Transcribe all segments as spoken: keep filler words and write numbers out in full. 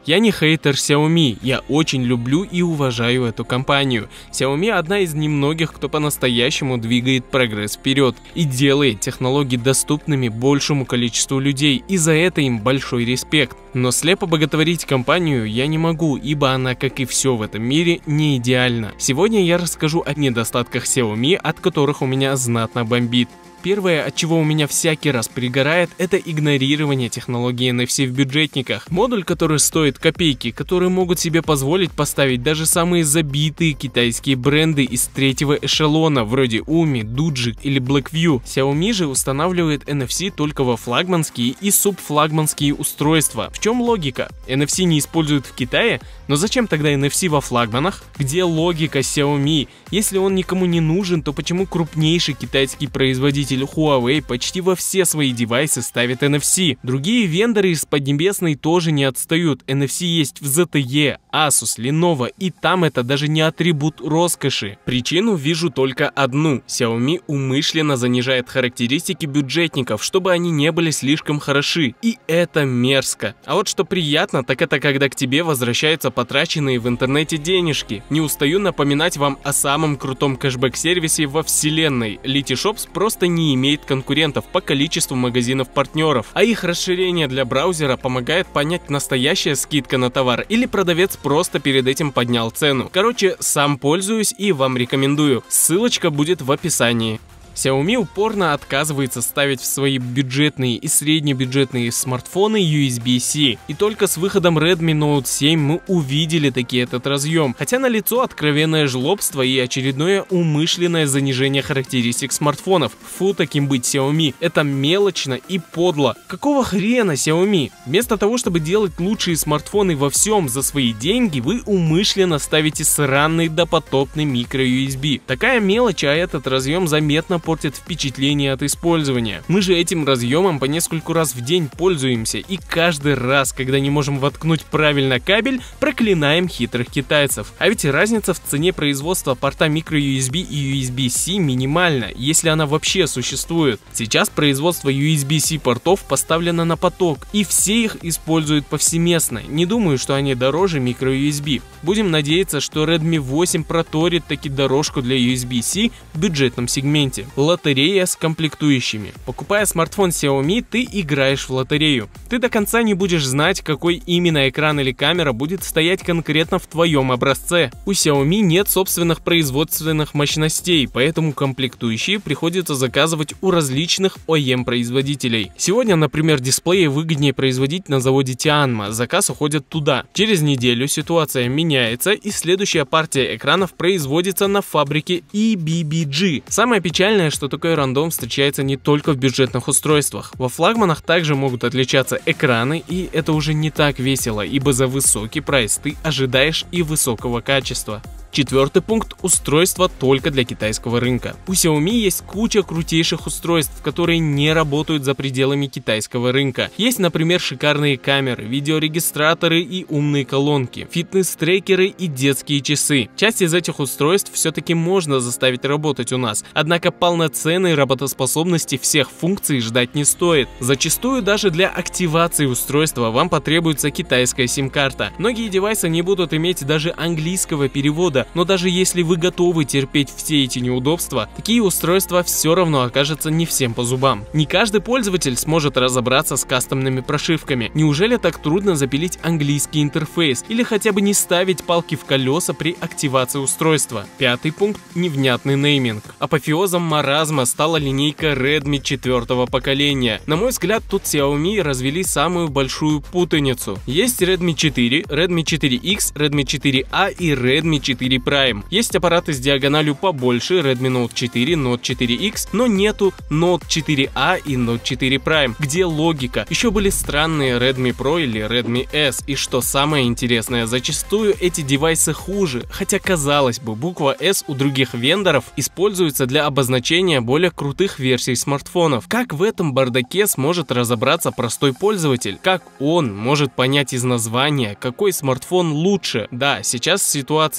Я не хейтер Xiaomi, я очень люблю и уважаю эту компанию. Xiaomi одна из немногих, кто по-настоящему двигает прогресс вперед и делает технологии доступными большему количеству людей, и за это им большой респект. Но слепо боготворить компанию я не могу, ибо она, как и все в этом мире, не идеальна. Сегодня я расскажу о недостатках Xiaomi, от которых у меня знатно бомбит. Первое, от чего у меня всякий раз пригорает, это игнорирование технологии эн эф си в бюджетниках. Модуль, который стоит копейки, которые могут себе позволить поставить даже самые забитые китайские бренды из третьего эшелона, вроде Umi, Doogee или Blackview. Xiaomi же устанавливает эн эф си только во флагманские и субфлагманские устройства. В чем логика? эн эф си не используют в Китае, но зачем тогда эн эф си во флагманах? Где логика Xiaomi? Если он никому не нужен, то почему крупнейший китайский производитель Huawei почти во все свои девайсы ставит эн эф си? Другие вендоры из Поднебесной тоже не отстают. эн эф си есть в зет и, Asus, Lenovo, и там это даже не атрибут роскоши. Причину вижу только одну. Xiaomi умышленно занижает характеристики бюджетников, чтобы они не были слишком хороши. И это мерзко. А вот что приятно, так это когда к тебе возвращаются потраченные в интернете денежки. Не устаю напоминать вам о самом крутом кэшбэк-сервисе во вселенной. Letyshops просто не имеет конкурентов по количеству магазинов-партнеров, а их расширение для браузера помогает понять, настоящая скидка на товар или продавец просто перед этим поднял цену. Короче, сам пользуюсь и вам рекомендую. Ссылочка будет в описании. Xiaomi упорно отказывается ставить в свои бюджетные и среднебюджетные смартфоны ю эс би-C. И только с выходом Redmi Note семь мы увидели таки этот разъем. Хотя налицо откровенное жлобство и очередное умышленное занижение характеристик смартфонов. Фу, таким быть, Xiaomi. Это мелочно и подло. Какого хрена, Xiaomi? Вместо того, чтобы делать лучшие смартфоны во всем за свои деньги, вы умышленно ставите сраный допотопный микро ю эс би. Такая мелочь, а этот разъем заметно портит впечатление от использования. Мы же этим разъемом по нескольку раз в день пользуемся, и каждый раз, когда не можем воткнуть правильно кабель, проклинаем хитрых китайцев. А ведь разница в цене производства порта микро ю эс би и ю эс би-C минимальна, если она вообще существует. Сейчас производство ю эс би-C портов поставлено на поток, и все их используют повсеместно. Не думаю, что они дороже микро ю эс би. Будем надеяться, что Redmi восемь проторит таки дорожку для ю эс би-C в бюджетном сегменте. Лотерея с комплектующими. Покупая смартфон Xiaomi, ты играешь в лотерею. Ты до конца не будешь знать, какой именно экран или камера будет стоять конкретно в твоем образце. У Xiaomi нет собственных производственных мощностей, поэтому комплектующие приходится заказывать у различных о и эм-производителей. Сегодня, например, дисплеи выгоднее производить на заводе Tianma, заказ уходит туда. Через неделю ситуация меняется, и следующая партия экранов производится на фабрике и би би джи. Самое печальное, что такой рандом встречается не только в бюджетных устройствах. Во флагманах также могут отличаться экраны, и это уже не так весело, ибо за высокий прайс ты ожидаешь и высокого качества. Четвертый пункт – устройства только для китайского рынка. У Xiaomi есть куча крутейших устройств, которые не работают за пределами китайского рынка. Есть, например, шикарные камеры, видеорегистраторы и умные колонки, фитнес-трекеры и детские часы. Часть из этих устройств все-таки можно заставить работать у нас, однако полноценной работоспособности всех функций ждать не стоит. Зачастую даже для активации устройства вам потребуется китайская сим-карта. Многие девайсы не будут иметь даже английского перевода, но даже если вы готовы терпеть все эти неудобства, такие устройства все равно окажутся не всем по зубам. Не каждый пользователь сможет разобраться с кастомными прошивками. Неужели так трудно запилить английский интерфейс или хотя бы не ставить палки в колеса при активации устройства? Пятый пункт – невнятный нейминг. Апофеозом маразма стала линейка Redmi четвертого поколения. На мой взгляд, тут Xiaomi развели самую большую путаницу. Есть Redmi четыре, Redmi четыре икс, Redmi четыре а и Redmi четыре Prime. Есть аппараты с диагональю побольше, Redmi Note четыре, Note четыре икс, но нету Note четыре а и Note четыре Prime. Где логика? Еще были странные Redmi Pro или Redmi S. И что самое интересное, зачастую эти девайсы хуже, хотя казалось бы, буква S у других вендоров используется для обозначения более крутых версий смартфонов. Как в этом бардаке сможет разобраться простой пользователь? Как он может понять из названия, какой смартфон лучше? Да, сейчас ситуация с неймингом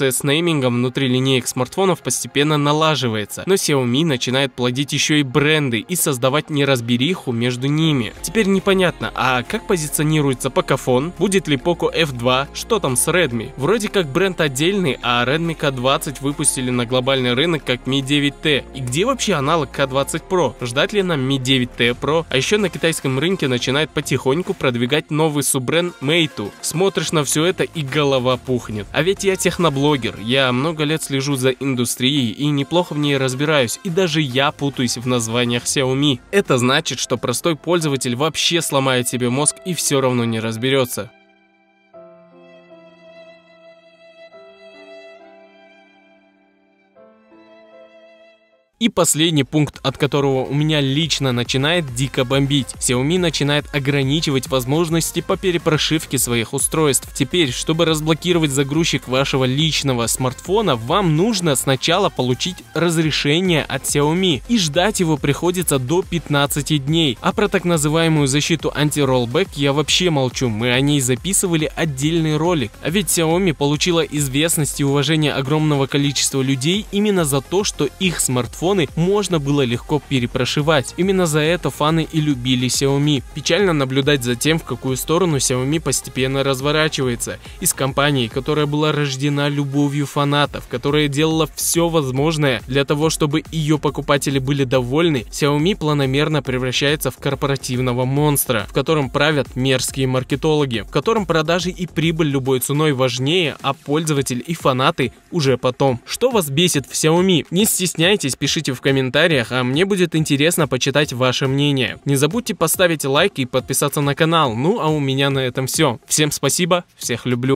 геймингом внутри линеек смартфонов постепенно налаживается, но Xiaomi начинает плодить еще и бренды и создавать неразбериху между ними. Теперь непонятно, а как позиционируется Pocophone, будет ли Poco эф два, что там с Redmi? Вроде как бренд отдельный, а Redmi К двадцать выпустили на глобальный рынок как Ми девять Т. И где вообще аналог К двадцать Pro? Ждать ли нам Ми девять Т Pro? А еще на китайском рынке начинает потихоньку продвигать новый суббренд Meitu. Смотришь на все это и голова пухнет. А ведь я техноблогер, я много лет слежу за индустрией и неплохо в ней разбираюсь, и даже я путаюсь в названиях Xiaomi. Это значит, что простой пользователь вообще сломает себе мозг и все равно не разберется. И последний пункт, от которого у меня лично начинает дико бомбить. Xiaomi начинает ограничивать возможности по перепрошивке своих устройств. Теперь, чтобы разблокировать загрузчик вашего личного смартфона, вам нужно сначала получить разрешение от Xiaomi. И ждать его приходится до пятнадцати дней. А про так называемую защиту анти-роллбэк я вообще молчу. Мы о ней записывали отдельный ролик. А ведь Xiaomi получила известность и уважение огромного количества людей именно за то, что их смартфон можно было легко перепрошивать. Именно за это фаны и любили Xiaomi. Печально наблюдать за тем, в какую сторону Xiaomi постепенно разворачивается. Из компании, которая была рождена любовью фанатов, которая делала все возможное для того, чтобы ее покупатели были довольны, Xiaomi планомерно превращается в корпоративного монстра, в котором правят мерзкие маркетологи, в котором продажи и прибыль любой ценой важнее, а пользователь и фанаты уже потом. Что вас бесит в Xiaomi? Не стесняйтесь, пишите в комментариях, а мне будет интересно почитать ваше мнение. Не забудьте поставить лайк и подписаться на канал. Ну а у меня на этом все. Всем спасибо, всех люблю.